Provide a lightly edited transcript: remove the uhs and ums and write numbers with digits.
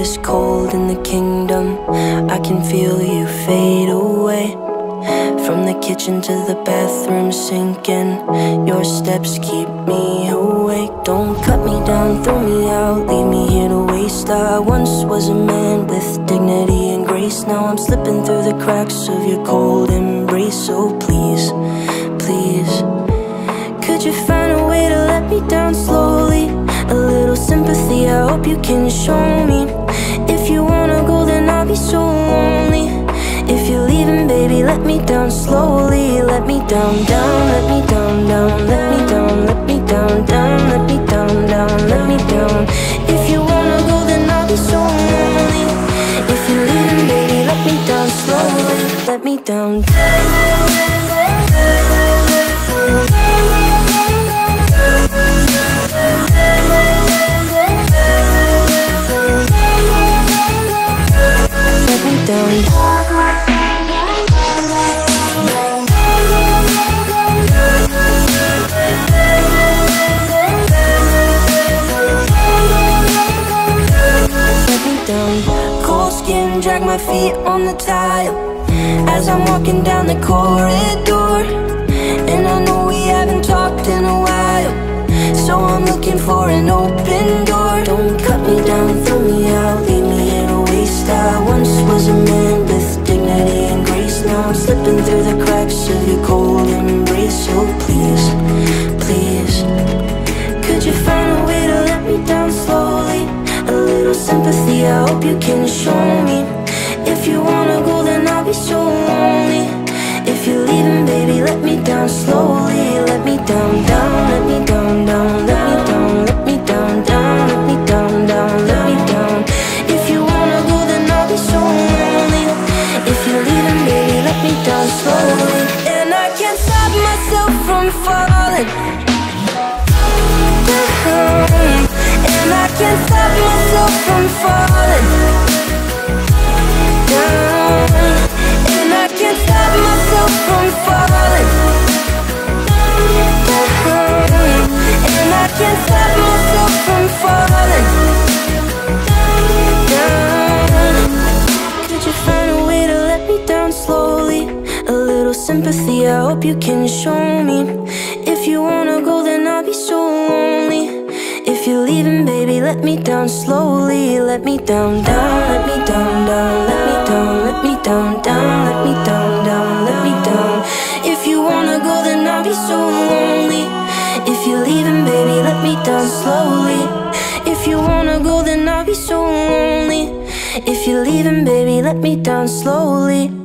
is cold in the kingdom. I can feel you fade away. From the kitchen to the bathroom sinking, your steps keep me awake. Don't cut me down, throw me out, leave me here to waste. I once was a man with dignity and grace. Now I'm slipping through the cracks of your cold embrace. So please, please, could you find a way to let me down slowly? A little sympathy, I hope you can show me. If you wanna go, then I'll be so lonely. If you're leaving, baby, let me down slowly. Let me down, down, let me down, down, let me down, let me down, down, let me down, down, let me down. If you wanna go, then I'll be so lonely. If you're leaving, baby, let me down slowly. Let me down, let me down. Cold skin, drag my feet on the tile as I'm walking down the corridor. And I know we haven't talked in a while, so I'm looking for an open door. Don't cut me down, throw me out, leave me in a waste. I once was a man with dignity and grace. Now I'm slipping through the cracks of your cold embrace. So please, please, could you find a way to let me down slowly? A little sympathy, I hope you can show me. If you wanna go, then I'll be so lonely. If you're leaving, baby, let me down slowly. Let me down, down, let me down, down, let me down, let me down, down, let me down, down, let me down. If you wanna go, then I'll be so lonely. If you're leaving, baby, let me down slowly. And I can't stop myself from falling down. And I can't stop myself from falling down. And I can't stop myself from falling down. And I can't stop myself from falling down. Could you find a way to let me down slowly? A little sympathy, I hope you can show me. If you wanna go, then I'll be so lonely. If you're leaving, baby, let me down slowly. Let me down, down, let me down, down, let me down, let me down, down, let me down, down, let me down. If you wanna go, then I'll be so lonely. If you're leaving, baby, let me down slowly. If you wanna go, then I'll be so lonely. If you're leaving, baby, let me down slowly.